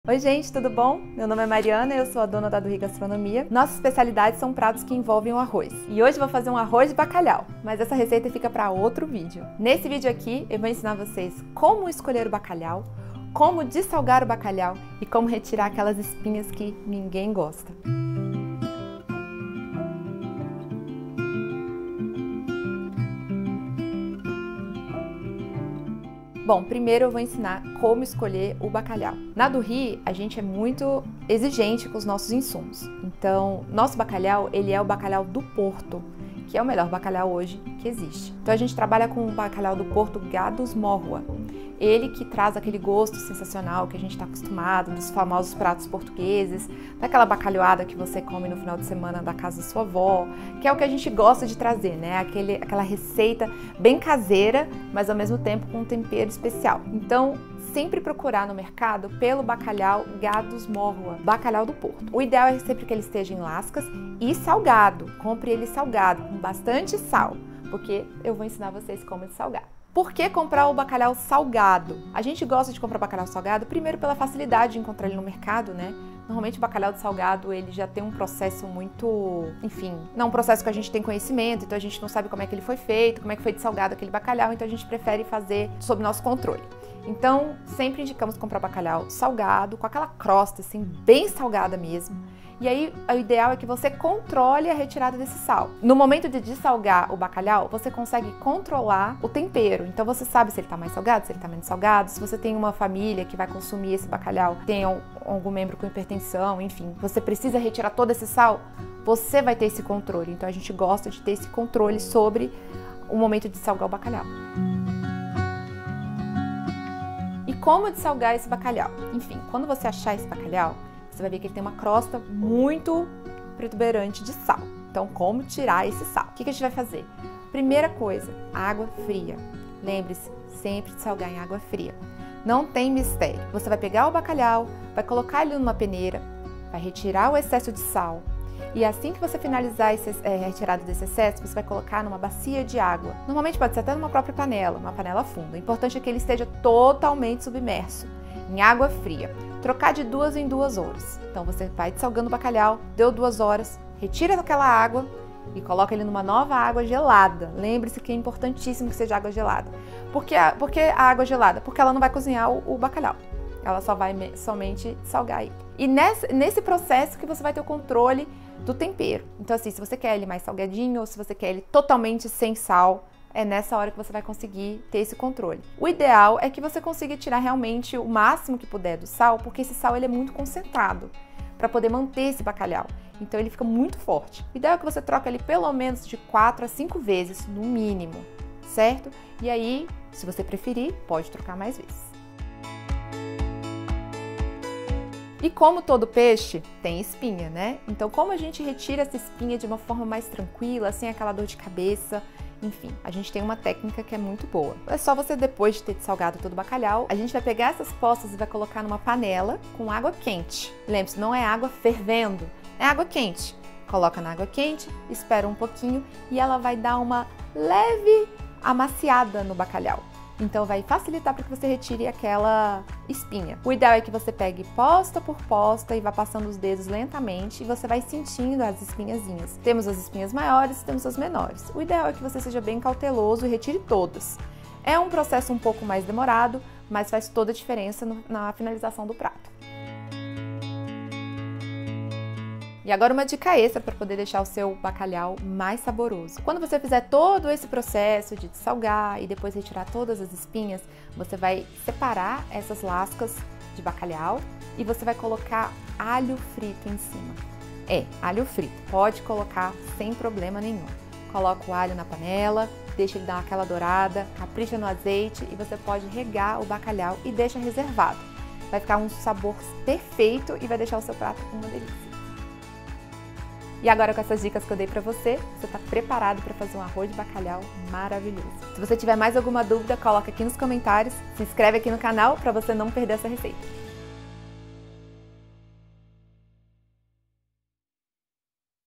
Oi gente, tudo bom? Meu nome é Mariana e eu sou a dona da Do Ri Gastronomia. Nossas especialidades são pratos que envolvem o arroz. E hoje eu vou fazer um arroz de bacalhau, mas essa receita fica para outro vídeo. Nesse vídeo aqui eu vou ensinar vocês como escolher o bacalhau, como dessalgar o bacalhau e como retirar aquelas espinhas que ninguém gosta. Bom, primeiro eu vou ensinar como escolher o bacalhau. Na Do Ri, a gente é muito exigente com os nossos insumos. Então, nosso bacalhau, ele é o bacalhau do Porto, que é o melhor bacalhau hoje que existe. Então, a gente trabalha com o bacalhau do Porto Gados Morroa. Ele que traz aquele gosto sensacional que a gente está acostumado, dos famosos pratos portugueses, daquela bacalhoada que você come no final de semana da casa da sua avó, que é o que a gente gosta de trazer, né? Aquela receita bem caseira, mas ao mesmo tempo com um tempero especial. Então, sempre procurar no mercado pelo bacalhau Gados Morroa, bacalhau do Porto. O ideal é sempre que ele esteja em lascas e salgado. Compre ele salgado, com bastante sal, porque eu vou ensinar vocês como salgar. Por que comprar o bacalhau salgado? A gente gosta de comprar bacalhau salgado, primeiro pela facilidade de encontrar ele no mercado, né? Normalmente o bacalhau de salgado, ele já tem um processo muito, enfim, não um processo que a gente tem conhecimento, então a gente não sabe como é que ele foi feito, como é que foi dessalgado aquele bacalhau, então a gente prefere fazer sob nosso controle. Então, sempre indicamos comprar bacalhau salgado, com aquela crosta assim, bem salgada mesmo. E aí, o ideal é que você controle a retirada desse sal. No momento de dessalgar o bacalhau, você consegue controlar o tempero. Então, você sabe se ele está mais salgado, se ele está menos salgado. Se você tem uma família que vai consumir esse bacalhau, tem algum membro com hipertensão, enfim, você precisa retirar todo esse sal, você vai ter esse controle. Então, a gente gosta de ter esse controle sobre o momento de salgar o bacalhau. E como dessalgar esse bacalhau? Enfim, quando você achar esse bacalhau, você vai ver que ele tem uma crosta muito protuberante de sal. Então, como tirar esse sal? O que a gente vai fazer? Primeira coisa, água fria. Lembre-se, sempre de salgar em água fria. Não tem mistério. Você vai pegar o bacalhau, vai colocar ele numa peneira, vai retirar o excesso de sal. E assim que você finalizar a retirada desse excesso, você vai colocar numa bacia de água. Normalmente pode ser até numa própria panela, uma panela funda. O importante é que ele esteja totalmente submerso em água fria. Trocar de 2 em 2 horas. Então você vai dessalgando o bacalhau, deu 2 horas, retira aquela água e coloca ele numa nova água gelada. Lembre-se que é importantíssimo que seja água gelada. Por que a água gelada? Porque ela não vai cozinhar o bacalhau. Ela só vai somente salgar ele. E nesse processo que você vai ter o controle do tempero. Então assim, se você quer ele mais salgadinho ou se você quer ele totalmente sem sal, é nessa hora que você vai conseguir ter esse controle. O ideal é que você consiga tirar realmente o máximo que puder do sal, porque esse sal ele é muito concentrado para poder manter esse bacalhau. Então ele fica muito forte. O ideal é que você troque ele pelo menos de 4 a 5 vezes, no mínimo, certo? E aí, se você preferir, pode trocar mais vezes. E como todo peixe, tem espinha, né? Então como a gente retira essa espinha de uma forma mais tranquila, sem aquela dor de cabeça? Enfim, a gente tem uma técnica que é muito boa. É só você, depois de ter salgado todo o bacalhau, a gente vai pegar essas postas e vai colocar numa panela com água quente. Lembre-se, não é água fervendo, é água quente. Coloca na água quente, espera um pouquinho e ela vai dar uma leve amaciada no bacalhau. Então vai facilitar para que você retire aquela espinha. O ideal é que você pegue posta por posta e vá passando os dedos lentamente e você vai sentindo as espinhazinhas. Temos as espinhas maiores e temos as menores. O ideal é que você seja bem cauteloso e retire todas. É um processo um pouco mais demorado, mas faz toda a diferença na finalização do prato. E agora uma dica extra para poder deixar o seu bacalhau mais saboroso. Quando você fizer todo esse processo de salgar e depois retirar todas as espinhas, você vai separar essas lascas de bacalhau e você vai colocar alho frito em cima. Alho frito. Pode colocar sem problema nenhum. Coloca o alho na panela, deixa ele dar aquela dourada, capricha no azeite e você pode regar o bacalhau e deixa reservado. Vai ficar um sabor perfeito e vai deixar o seu prato uma delícia. E agora com essas dicas que eu dei pra você está preparado para fazer um arroz de bacalhau maravilhoso. Se você tiver mais alguma dúvida, coloca aqui nos comentários, se inscreve aqui no canal para você não perder essa receita.